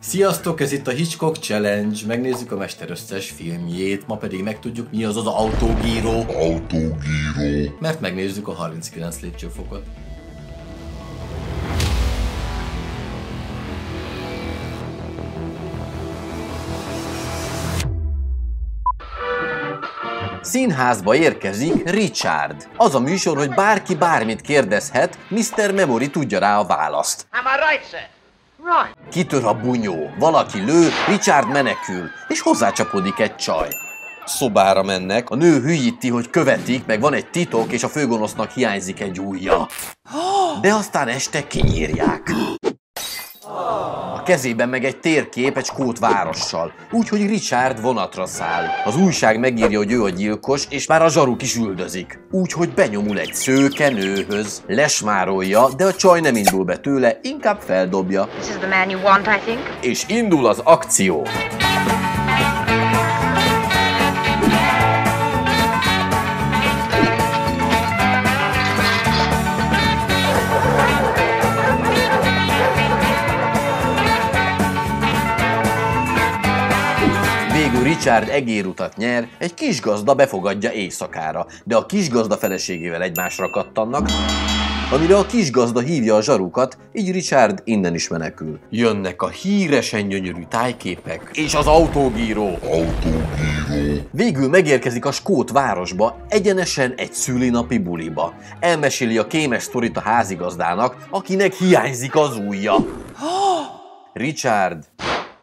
Sziasztok, ez itt a Hitchcock Challenge, megnézzük a mester összes filmjét, ma pedig megtudjuk, mi az az autógíró. Mert megnézzük a 39 lépcsőfokot. Színházba érkezik Richard. Az a műsor, hogy bárki bármit kérdezhet, Mr. Memory tudja rá a választ. Am I right, sir? Right. Kitör a bunyó, valaki lő, Richard menekül, és hozzácsapodik egy csaj. Szobára mennek, a nő hülyíti, hogy követik, meg van egy titok, és a főgonosznak hiányzik egy ujja. De aztán este kinyírják. A kezében meg egy térkép egy skót várossal, úgyhogy Richard vonatra száll. Az újság megírja, hogy ő a gyilkos, és már a zsaruk is üldözik. Úgyhogy benyomul egy szőke nőhöz, lesmárolja, de a csaj nem indul be tőle, inkább feldobja. This is the man you want, I think. És indul az akció. Végül Richard egérutat nyer, egy kisgazda befogadja éjszakára, de a kisgazda feleségével egymásra kattannak, amire a kisgazda hívja a zsarukat, így Richard innen is menekül. Jönnek a híresen gyönyörű tájképek, és az autógíró. Végül megérkezik a skót városba, egyenesen egy szülinapi buliba. Elmeséli a kémes sztorit a házigazdának, akinek hiányzik az ujja. Richard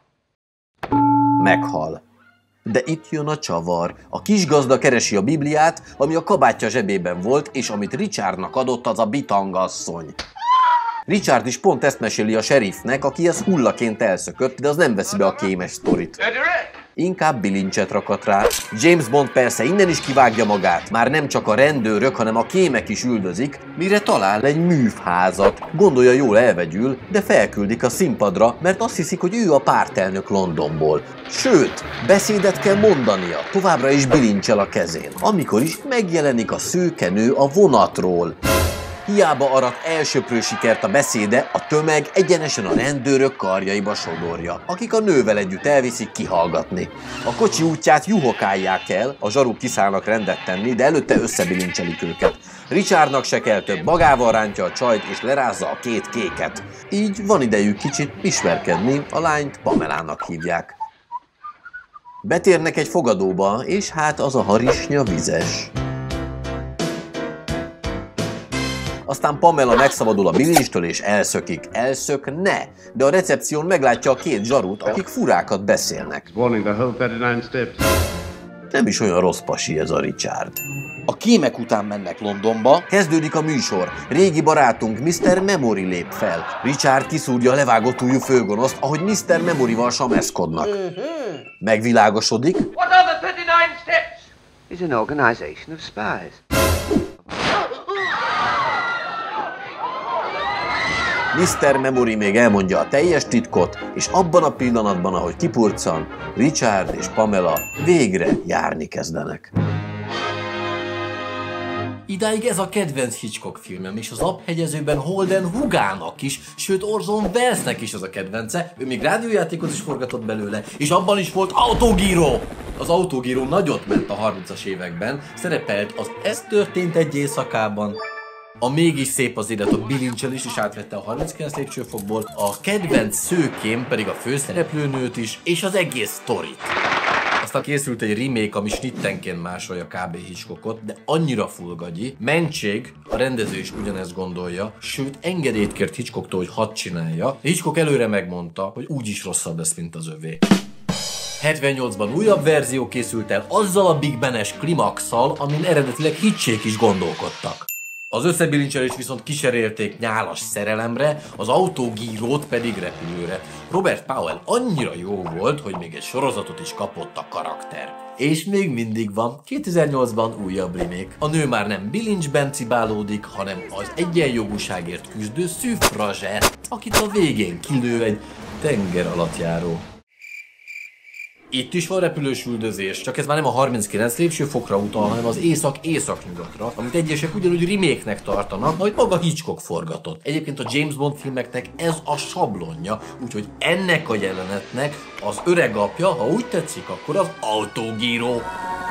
meghal. De itt jön a csavar. A kisgazda keresi a Bibliát, ami a kabátja zsebében volt, és amit Richardnak adott, az a bitangasszony. Richard is pont ezt meséli a sheriffnek, aki ez hullaként elszökött, de az nem veszi be a kémes sztorit. Inkább bilincset rakat rá. James Bond persze innen is kivágja magát. Már nem csak a rendőrök, hanem a kémek is üldözik, mire talál egy művházat. Gondolja, jól elvegyül, de felküldik a színpadra, mert azt hiszik, hogy ő a pártelnök Londonból. Sőt, beszédet kell mondania, továbbra is bilincsel a kezén. Amikor is megjelenik a szőkenő a vonatról. Hiába arat elsöprő sikert a beszéde, a tömeg egyenesen a rendőrök karjaiba sodorja, akik a nővel együtt elviszik kihallgatni. A kocsi útját juhokálják el, a zsaruk kiszállnak rendet tenni, de előtte összebilincselik őket. Richardnak se kell több, magával rántja a csajt és lerázza a két kéket. Így van idejük kicsit ismerkedni, a lányt Pamelának hívják. Betérnek egy fogadóba, és hát az a harisnya vizes. Aztán Pamela megszabadul a bilincstől és elszökik. Elszökne, de a recepción meglátja a két zsarut, akik furákat beszélnek. Nem is olyan rossz pasi ez a Richard. A kémek után mennek Londonba, kezdődik a műsor. Régi barátunk Mr. Memory lép fel. Richard kiszúrja a levágott ujjú főgonoszt, ahogy Mr. Memoryval sameszkodnak. Megvilágosodik. What are the 39 steps? Is an organization of spies. Mr. Memory még elmondja a teljes titkot, és abban a pillanatban, ahogy kipurcan, Richard és Pamela végre járni kezdenek. Idáig ez a kedvenc Hitchcock filmem, és az Aphegyezőben Holden húgának is, sőt Orson Wellesnek is az a kedvence, ő még rádiójátékot is forgatott belőle, és abban is volt autógíró! Az autógíró nagyot ment a 30-as években, szerepelt az Ez történt egy éjszakában, a Mégis szép az élet, a bilincselés is átvette a 39 lépcsőfokból, a kedvenc szőkém pedig a főszereplőnőt is, és az egész sztorit. Aztán készült egy remake, ami snittenként másolja kb. Hitchcockot, de annyira fullgagyi. Mentség, a rendező is ugyanezt gondolja, sőt engedélyt kért Hitchcocktól, hogy hadd csinálja. Hitchcock előre megmondta, hogy úgyis rosszabb lesz, mint az övé. 78-ban újabb verzió készült el azzal a Big Ben-es klimaxszal, amin eredetileg Hitchék is gondolkodtak. Az összebilincselést viszont kiserélték nyálas szerelemre, az autógírót pedig repülőre. Robert Powell annyira jó volt, hogy még egy sorozatot is kapott a karakter. És még mindig van, 2008-ban újabb remake. A nő már nem bilincsben cibálódik, hanem az egyenjogúságért küzdő szüffrazsett, akit a végén kilő egy tenger alatt járó. Itt is van repülős üldözés, csak ez már nem a 39 lépcsőfokra utal, hanem az észak-északnyugatra, amit egyesek ugyanúgy remake-nek tartanak, ahogy maga Hitchcock forgatott. Egyébként a James Bond filmeknek ez a sablonja, úgyhogy ennek a jelenetnek az öreg apja, ha úgy tetszik, akkor az autógíró.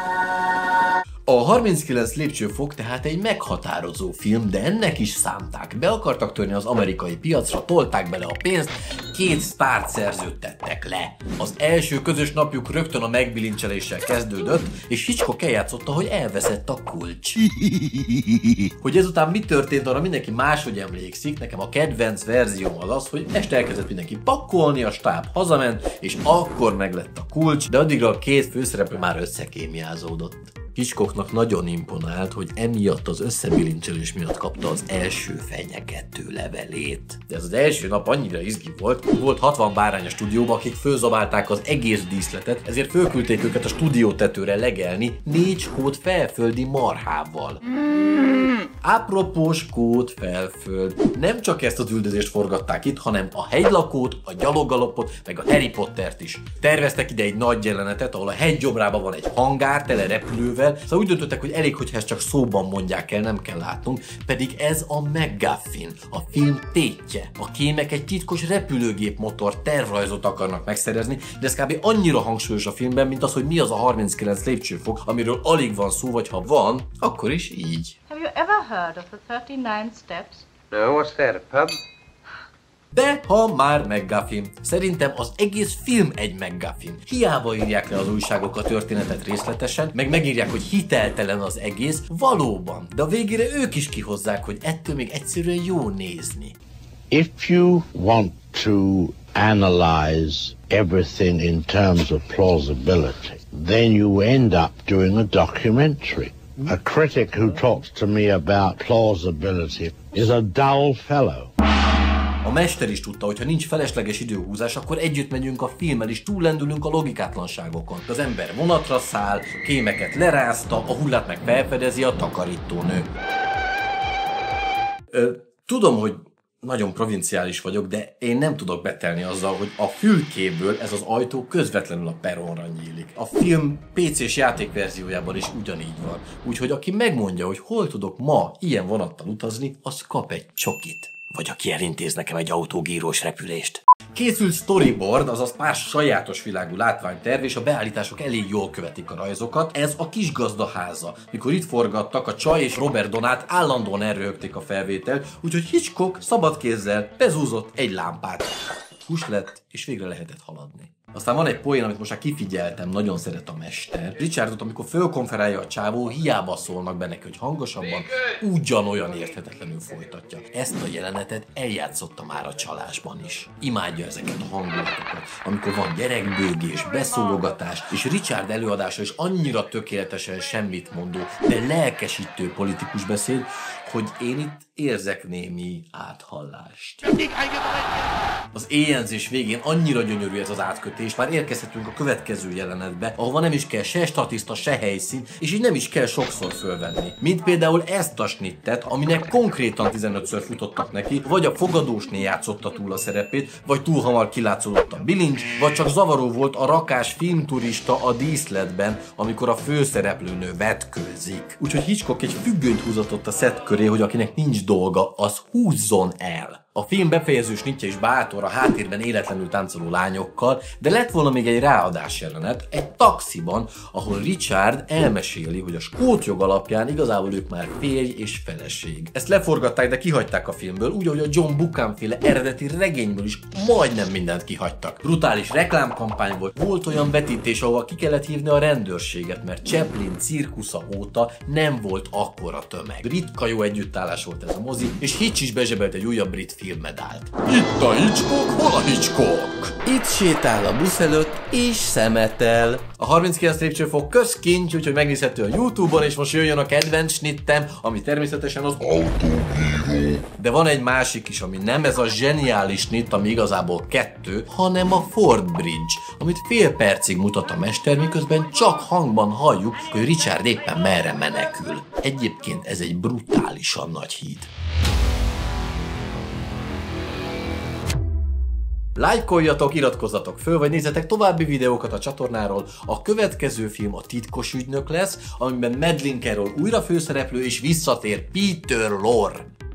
A 39 lépcsőfok tehát egy meghatározó film, de ennek is szánták. Be akartak törni az amerikai piacra, tolták bele a pénzt, 2 sztárt szerződtettek le. Az első közös napjuk rögtön a megbilincseléssel kezdődött, és Hitchcock eljátszotta, hogy elveszett a kulcs. Hogy ezután mi történt, arra mindenki máshogy emlékszik, nekem a kedvenc verzióm az, hogy este elkezdett mindenki pakkolni, a stáb hazament, és akkor meglett a kulcs, de addigra a 2 főszereplő már összekémiázódott. Hitchcocknak nagyon imponált, hogy emiatt az összebilincselés miatt kapta az első fenyegető levelét. De ez az első nap annyira izgi volt 60 bárány a stúdióban, akik fölzabálták az egész díszletet, ezért fölküldték őket a stúdió tetőre legelni 4 skót felföldi marhával. Apropó skót felföld. Nem csak ezt az üldözést forgatták itt, hanem a hegylakót, a gyaloggalopot, meg a Harry Pottert is. Terveztek ide egy nagy jelenetet, ahol a hegygyomrában van egy hangár tele repülővel, szóval úgy döntöttek, hogy elég, hogyha ezt csak szóban mondják el, nem kell látnunk, pedig ez a MacGuffin, a film tétje. A kémek egy titkos repülőgép motor tervrajzot akarnak megszerezni, de ez kb. Annyira hangsúlyos a filmben, mint az, hogy mi az a 39 lépcsőfok, amiről alig van szó, vagy ha van, akkor is így. Have you ever heard of the 39 steps? No, what's that, a pub? De ha már MacGuffin, szerintem az egész film egy MacGuffin. Hiába írják le az újságok a történetet részletesen, meg megírják, hogy hiteltelen az egész, valóban. De a végére ők is kihozzák, hogy ettől még egyszerűen jó nézni. If you want to analyze everything in terms of plausibility, then you end up doing a documentary. A critic who talks to me about plausibility is a dull fellow. A mester is tudta, hogy ha nincs felesleges időhúzás, akkor együtt megyünk a filmmel és túllendülünk a logikátlanságokon. Az ember vonatra száll, kémeket lerázta, a hullát meg felfedezi a takarítónő. Tudom, hogy nagyon provinciális vagyok, de én nem tudok betelni azzal, hogy a fülkéből ez az ajtó közvetlenül a perronra nyílik. A film PC-s játékverziójában is ugyanígy van. Úgyhogy aki megmondja, hogy hol tudok ma ilyen vonattal utazni, az kap egy csokit. Vagy aki elintéz nekem egy autógírós repülést. Készült storyboard, azaz pár sajátos világú látványterv, és a beállítások elég jól követik a rajzokat. Ez a kisgazda háza. Mikor itt forgattak, a csaj és Robert Donát állandóan elröhögték a felvételt, úgyhogy Hitchcock szabad kézzel bezúzott egy lámpát. Hús lett, és végre lehetett haladni. Aztán van egy poén, amit most már kifigyeltem, nagyon szeret a mester. Richardot, amikor fölkonferálja a csávó, hiába szólnak be neki, hogy hangosabban, ugyanolyan érthetetlenül folytatja. Ezt a jelenetet eljátszotta már a Csalásban is. Imádja ezeket a hangulatokat, amikor van gyerekbőgés, beszólogatás, és Richard előadása is annyira tökéletesen semmit mondó, de lelkesítő politikus beszéd, hogy én itt érzek némi áthallást. Az éjjelzés végén annyira gyönyörű ez az átkötés, már érkezhetünk a következő jelenetbe, ahova nem is kell se statiszta, se helyszín, és így nem is kell sokszor fölvenni. Mint például ezt a snittet, aminek konkrétan 15-ször futottak neki, vagy a fogadósné játszotta túl a szerepét, vagy túl hamar kilátszódott a bilincs, vagy csak zavaró volt a rakás filmturista a díszletben, amikor a főszereplőnő vetkőzik. Úgyhogy Hitchcock egy függönyt húzatott a szett köré, hogy akinek nincs dolga, az húzzon el. A film befejező snitje is bátor a háttérben életlenül táncoló lányokkal, de lett volna még egy ráadás jelenet, egy taxiban, ahol Richard elmeséli, hogy a skót jog alapján igazából ők már férj és feleség. Ezt leforgatták, de kihagyták a filmből, úgy, ahogy a John Buchan féle eredeti regényből is majdnem mindent kihagytak. Brutális reklámkampány volt olyan vetítés, ahol ki kellett hívni a rendőrséget, mert Chaplin cirkusza óta nem volt akkora tömeg. Ritka jó együttállás volt ez a mozi, és Hitch is bezsebelt egy újabb brit filmmedált. Itt a Hitchcock, hol a Hitchcock? Itt sétál a busz előtt, és szemetel. A 39 lépcsőfok közkincs, úgyhogy megnézhető a YouTube-on, és most jöjjön a kedvenc snittem, ami természetesen az autógíró. De van egy másik is, ami nem ez a zseniális snitt, ami igazából 2, hanem a Ford Bridge, amit fél percig mutat a mester, miközben csak hangban halljuk, hogy Richard éppen merre menekül. Egyébként ez egy brutálisan nagy híd. Lájkoljatok, iratkozzatok föl, vagy nézzetek további videókat a csatornáról. A következő film a Titkos ügynök lesz, amiben Madeleine Carroll újra főszereplő és visszatér Peter Lorre.